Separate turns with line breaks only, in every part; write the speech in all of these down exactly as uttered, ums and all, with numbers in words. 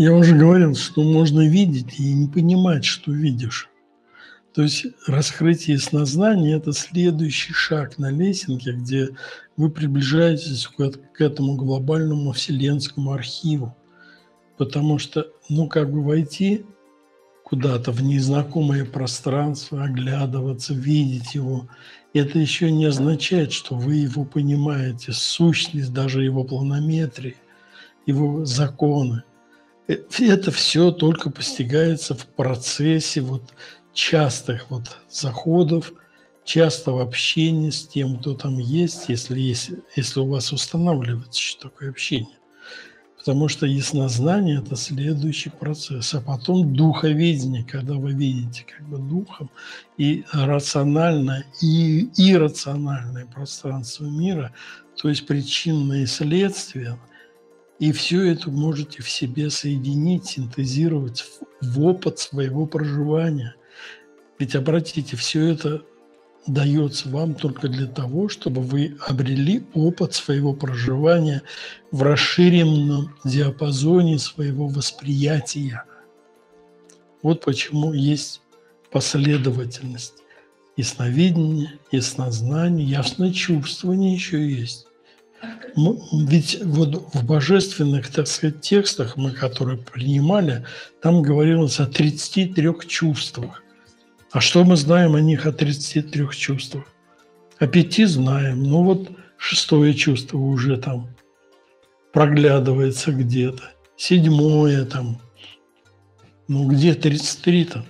Я уже говорил, что можно видеть и не понимать, что видишь. То есть раскрытие яснознания – это следующий шаг на лесенке, где вы приближаетесь к к этому глобальному вселенскому архиву. Потому что, ну, как бы войти куда-то в незнакомое пространство, оглядываться, видеть его, это еще не означает, что вы его понимаете, сущность, даже его планометрии, его законы. Э, Это все только постигается в процессе вот частых вот заходов, частого общения с тем, кто там есть, если есть, если у вас устанавливается еще такое общение. Потому что яснознание – это следующий процесс. А потом духоведение, когда вы видите как бы духом и рациональное, и иррациональное пространство мира, то есть причинные следствия, и все это можете в себе соединить, синтезировать в, в опыт своего проживания. Ведь обратите, все это дается вам только для того, чтобы вы обрели опыт своего проживания в расширенном диапазоне своего восприятия. Вот почему есть последовательность. Ясновидение, яснознание, ясночувствование еще есть. Ведь вот в божественных, так сказать, текстах, мы, которые принимали, там говорилось о тридцати трёх чувствах. А что мы знаем о них, о тридцати трёх чувствах? О пяти знаем. Ну вот шестое чувство уже там проглядывается где-то. Седьмое там. Ну где тридцать три-то?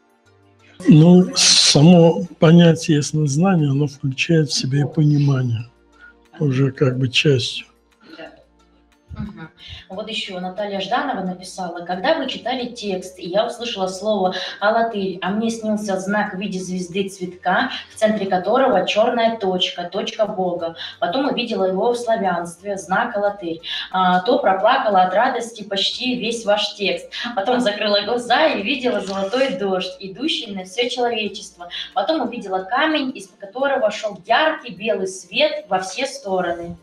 Ну, само понятие яснознания, оно включает в себя и понимание. Уже как бы частью.
Угу. Вот еще Наталья Жданова написала: когда вы читали текст, и я услышала слово «алатырь», а мне снился знак в виде звезды цветка, в центре которого черная точка, точка Бога. Потом увидела его в славянстве, знак «алатырь», а, то проплакала от радости почти весь ваш текст. Потом закрыла глаза и видела золотой дождь, идущий на все человечество. Потом увидела камень, из которого шел яркий белый свет во все стороны.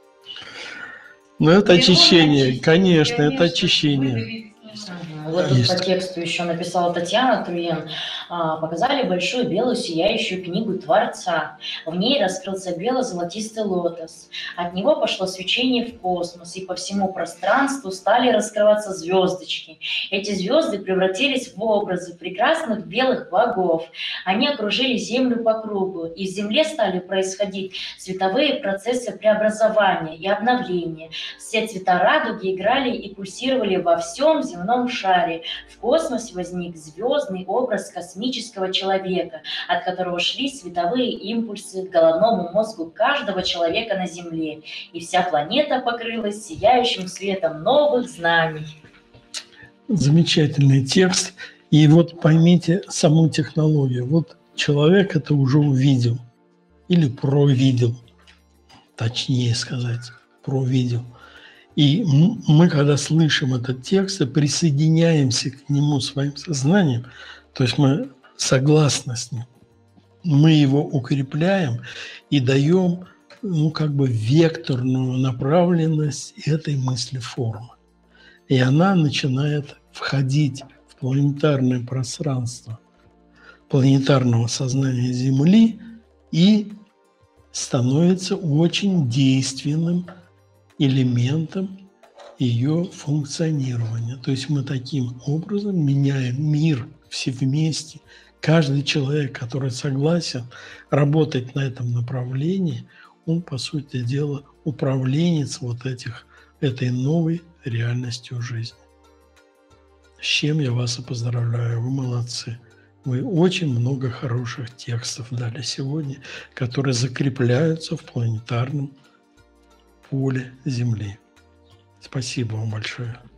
Ну, это очищение, конечно, это очищение.
Вот тут по тексту еще написала Татьяна Труен. Показали большую белую сияющую книгу Творца. В ней раскрылся бело-золотистый лотос. От него пошло свечение в космос, и по всему пространству стали раскрываться звездочки. Эти звезды превратились в образы прекрасных белых богов. Они окружили Землю по кругу, и в Земле стали происходить световые процессы преобразования и обновления. Все цвета радуги играли и пульсировали во всем земном шаре. В космосе возник звездный образ космического человека, от которого шли световые импульсы к головному мозгу каждого человека на Земле, и вся планета покрылась сияющим светом новых знаний.
Замечательный текст. И вот поймите саму технологию. Вот человек это уже увидел или провидел, точнее сказать, провидел. И мы, когда слышим этот текст и присоединяемся к нему своим сознанием, то есть мы согласны с ним, мы его укрепляем и даем, ну, как бы векторную направленность этой мысли-формы. И она начинает входить в планетарное пространство планетарного сознания Земли и становится очень действенным элементом ее функционирования. То есть мы таким образом меняем мир все вместе. Каждый человек, который согласен работать на этом направлении, он, по сути дела, управленец вот этих, этой новой реальностью жизни. С чем я вас и поздравляю, вы молодцы. Вы очень много хороших текстов дали сегодня, которые закрепляются в планетарном поле Земли. Спасибо вам большое.